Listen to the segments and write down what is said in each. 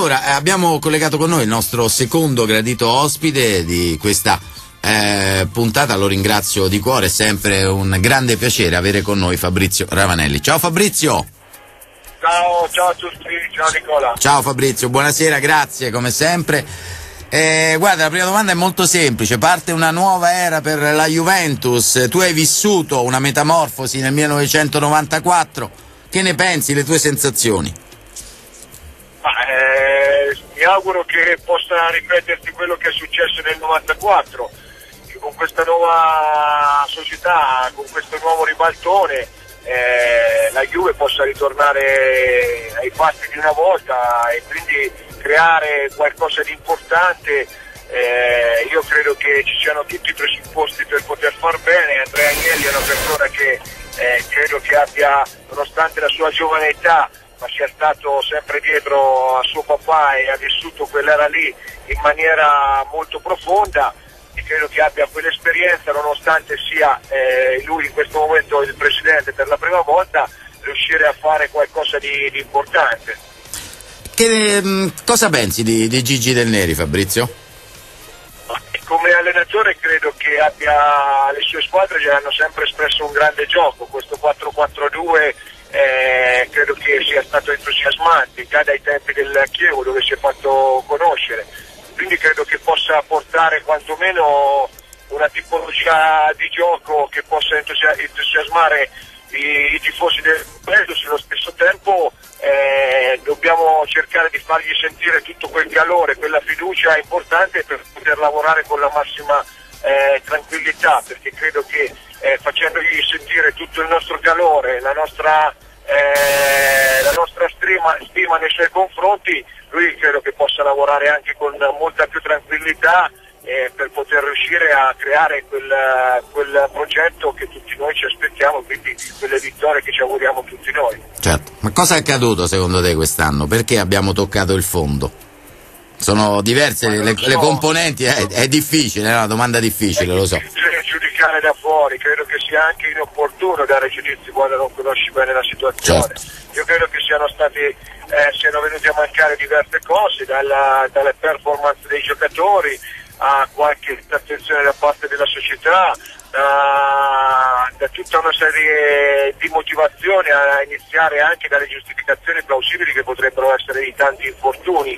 Allora, abbiamo collegato con noi il nostro secondo gradito ospite di questa puntata, lo ringrazio di cuore, è sempre un grande piacere avere con noi Fabrizio Ravanelli. Ciao Fabrizio! Ciao a tutti, ciao Nicola. Ciao Fabrizio, buonasera, grazie come sempre. Guarda, la prima domanda è molto semplice, parte una nuova era per la Juventus, tu hai vissuto una metamorfosi nel 1994, che ne pensi, le tue sensazioni? Mi auguro che possa ripetersi quello che è successo nel 94, che con questa nuova società, con questo nuovo ribaltone, la Juve possa ritornare ai passi di una volta e quindi creare qualcosa di importante. Io credo che ci siano tutti i presupposti per poter far bene. Andrea Agnelli è una persona che credo che abbia, nonostante la sua giovane età, ma sia stato sempre dietro a suo papà e ha vissuto quell'era lì in maniera molto profonda, e credo che abbia quell'esperienza, nonostante sia lui in questo momento il presidente per la prima volta, riuscire a fare qualcosa di importante. Cosa pensi di Gigi Del Neri, Fabrizio? Come allenatore credo che abbia, le sue squadre gli hanno sempre espresso un grande gioco. Questo 4-4-2 credo che sia stato entusiasmante già dai tempi del Chievo, dove si è fatto conoscere, quindi credo che possa portare quantomeno una tipologia di gioco che possa entusiasmare i tifosi del Juventus. Allo stesso tempo dobbiamo cercare di fargli sentire tutto quel calore, quella fiducia importante per poter lavorare con la massima tranquillità, perché credo che facendogli sentire tutto il nostro calore, la nostra stima nei suoi confronti, lui credo che possa lavorare anche con molta più tranquillità per poter riuscire a creare quel progetto che tutti noi ci aspettiamo, quindi quelle vittorie che ci auguriamo tutti noi. Certo, ma cosa è accaduto secondo te quest'anno? Perché abbiamo toccato il fondo? Sono diverse le componenti, è difficile, è una domanda difficile, lo so. È difficile giudicare da fuori, credo che sia anche inopportuno dare giudizi quando non conosci bene la situazione. Certo. Io credo che siano venuti a mancare diverse cose, dalle performance dei giocatori a qualche attenzione da parte della società, da tutta una serie di motivazioni, a iniziare anche dalle giustificazioni plausibili che potrebbero essere di tanti infortuni,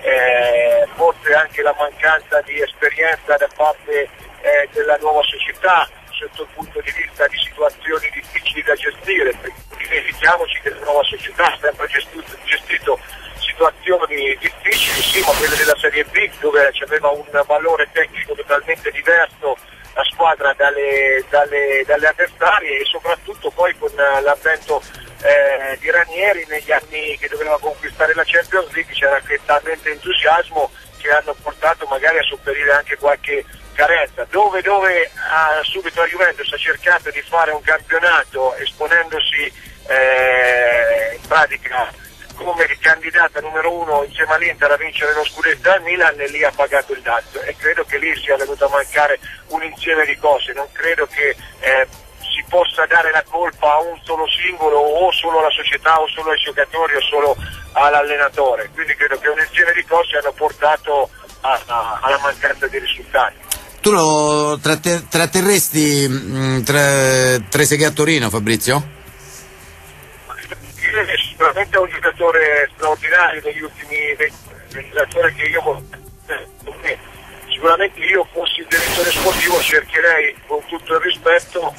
forse anche la mancanza di esperienza da parte della nuova società sotto il punto di vista di situazioni difficili da gestire, perché dimentichiamoci che la nuova società ha sempre gestito situazioni difficili, sì, ma quelle della Serie B, dove aveva un valore tecnico totalmente diverso la squadra dalle avversarie, e soprattutto poi con l'avvento di Ranieri negli anni che doveva conquistare la Champions League c'era talmente entusiasmo che hanno portato magari a sopperire anche qualche carenza, dove subito la Juventus ha cercato di fare un campionato esponendosi in pratica come candidata numero uno insieme all'Inter a vincere lo scudetto al Milan, e lì ha pagato il dazio, e credo che lì sia venuto a mancare un insieme di cose. Non credo che si possa dare la colpa a un solo singolo, o solo alla società, o solo ai giocatori, o solo all'allenatore, quindi credo che un insieme di cose hanno portato alla mancanza di risultati. Tu lo tratterresti Trezeguet a Torino, Fabrizio? Sicuramente è un giocatore straordinario negli ultimi 20 anni, che io sicuramente io fossi il direttore sportivo cercherei, con tutto il rispetto,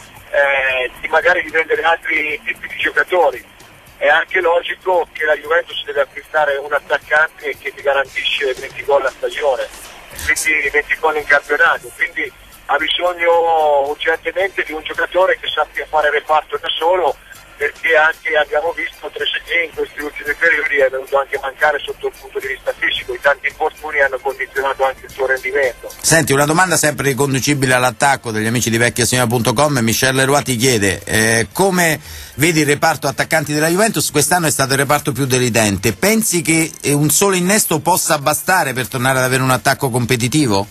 di vendere altri tipi di giocatori. È anche logico che la Juventus deve acquistare un attaccante che ti garantisce 20 gol a stagione, quindi 20 gol in campionato, quindi ha bisogno urgentemente di un giocatore che sappia fare reparto da solo, perché anche abbiamo visto Trezeguet in questi ultimi periodi è venuto anche a mancare sotto il punto di vista fisico, i tanti infortuni hanno condizionato anche il suo rendimento. Senti, una domanda sempre riconducibile all'attacco degli amici di vecchiasignola.com. Michel Leroy ti chiede come vedi il reparto attaccanti della Juventus? Quest'anno è stato il reparto più deludente, pensi che un solo innesto possa bastare per tornare ad avere un attacco competitivo?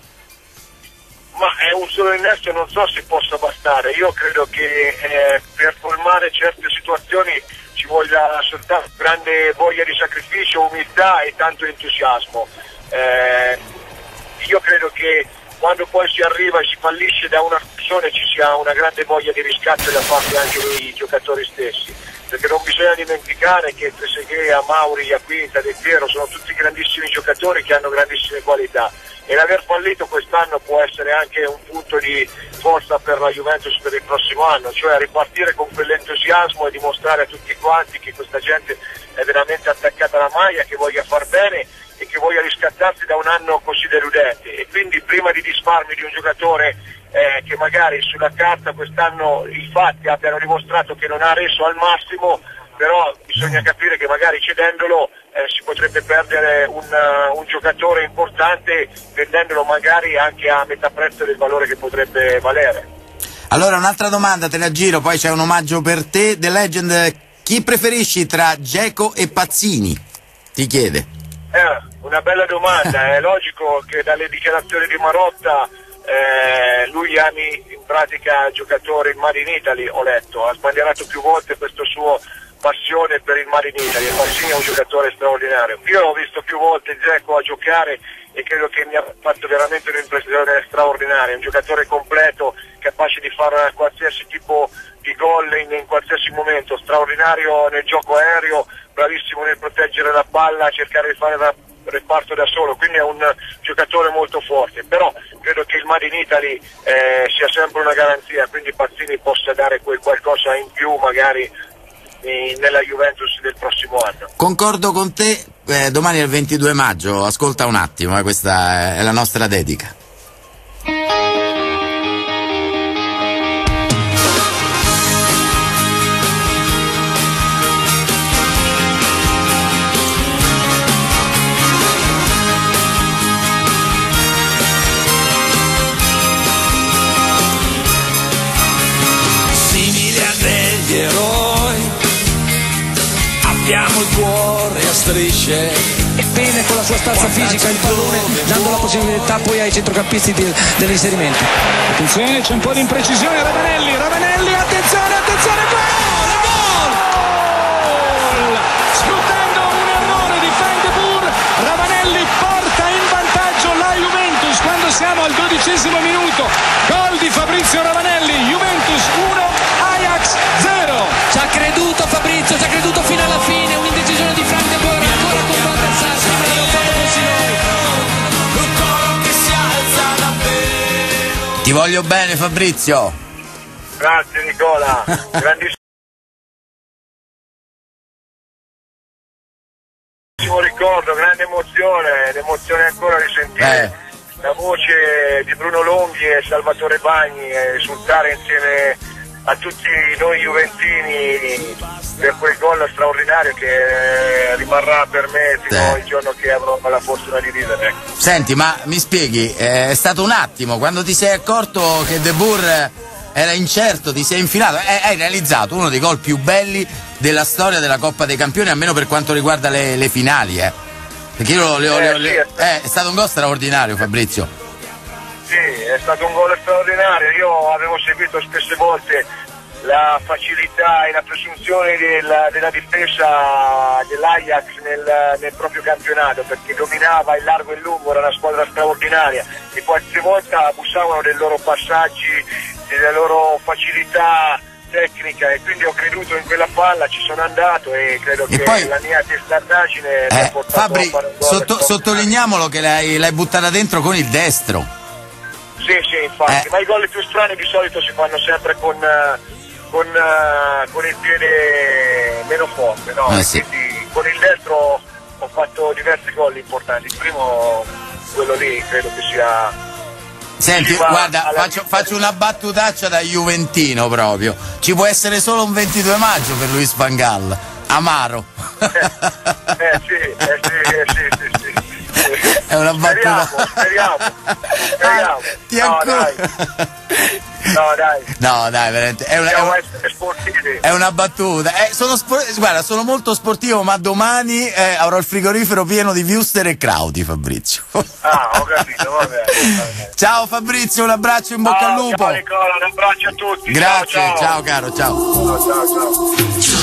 Ma è un solo innesto, non so se possa bastare. Io credo che per colmare certe situazioni ci voglia soltanto grande voglia di sacrificio, umiltà e tanto entusiasmo. Io credo che quando poi si arriva e si fallisce da una persona ci sia una grande voglia di riscatto da parte anche dei giocatori stessi, perché non bisogna dimenticare che Trezeguet, Mauri, Quinta, De Piero sono tutti grandissimi giocatori che hanno grandissime qualità, e l'aver fallito quest'anno può essere anche un punto di forza per la Juventus per il prossimo anno, cioè ripartire con quell'entusiasmo e dimostrare a tutti quanti che questa gente è veramente attaccata alla maglia, che voglia far bene e che voglia riscattarsi da un anno così deludente. E quindi prima di disfarmi di un giocatore che magari sulla carta quest'anno i fatti abbiano dimostrato che non ha reso al massimo, però bisogna capire che magari cedendolo si potrebbe perdere un giocatore importante, vendendolo magari anche a metà prezzo del valore che potrebbe valere. Allora un'altra domanda, te la giro, poi c'è un omaggio per te. The Legend, chi preferisci tra Dzeko e Pazzini? Ti chiede. Una bella domanda, è logico che dalle dichiarazioni di Marotta lui ami in pratica il giocatore in Made in Italy, ho letto, ha sbandierato più volte questo suo passione per il Made in Italy, e Pazzini è un giocatore straordinario. Io l'ho visto più volte Dzeko a giocare e credo che mi ha fatto veramente un'impressione straordinaria, un giocatore completo, capace di fare qualsiasi tipo di gol in qualsiasi momento, straordinario nel gioco aereo, bravissimo nel proteggere la palla, cercare di fare reparto da solo, quindi è un giocatore molto forte, però credo che il Made in Italy sia sempre una garanzia, quindi Pazzini possa dare quel qualcosa in più magari nella Juventus del prossimo anno. Concordo con te, domani è il 22 maggio, ascolta un attimo, questa è la nostra dedica. Abbiamo il cuore a strisce. Bene con la sua stazza fisica il pallone, dando la possibilità poi ai centrocampisti dell'inserimento. Attenzione, c'è un po' di imprecisione. Ravanelli, attenzione, gol! Sfruttando un errore di Frank de Boer, Ravanelli porta in vantaggio la Juventus quando siamo al 12° minuto. Gol di Fabrizio Ravanelli, Juventus 1, Ajax 0. Ci ha creduto Fabrizio, ci ha creduto fino alla fine, un'indecisione di Frank de Boer ancora con Van der Sar, ma l'abbiamo fatto così noi. Ti voglio bene Fabrizio. Grazie Nicola, grandissimo ricordo, grande emozione, l'emozione ancora di sentire la voce di Bruno Longhi e Salvatore Bagni e esultare insieme a tutti noi juventini per quel gol straordinario che rimarrà per me fino al giorno che avrò la fortuna di vivere. Senti, ma mi spieghi, è stato un attimo, quando ti sei accorto che De Boer era incerto, ti sei infilato, hai realizzato uno dei gol più belli della storia della Coppa dei Campioni, almeno per quanto riguarda le finali, perché io è stato un gol straordinario, Fabrizio. Sì, è stato un gol straordinario, io avevo seguito spesse volte la facilità e la presunzione della difesa dell'Ajax nel proprio campionato, perché dominava in largo e in lungo, era una squadra straordinaria e qualche volta abusavano dei loro passaggi, della loro facilità tecnica, e quindi ho creduto in quella palla, ci sono andato e credo che poi la mia testardaggine mi ha portato Fabri, a fare un gol. sottolineiamolo che l'hai buttata dentro con il destro. Sì, infatti, ma i gol più strani di solito si fanno sempre con il piede meno forte, no? Sì. Quindi con il destro ho fatto diversi gol importanti, il primo, quello lì, credo che sia... Senti, guarda, faccio una battutaccia da juventino proprio. Ci può essere solo un 22 maggio per Luis Van Gaal. Amaro. Sì. È una battuta. Speriamo. No, dai, veramente. Dobbiamo essere sportivi. È una battuta. Guarda, sono molto sportivo, ma domani avrò il frigorifero pieno di Wuster e Crauti, Fabrizio. Ho capito, va bene. Ciao Fabrizio, un abbraccio, in bocca al lupo. Ciao Nicola, un abbraccio a tutti. Grazie, ciao caro, ciao. Ciao.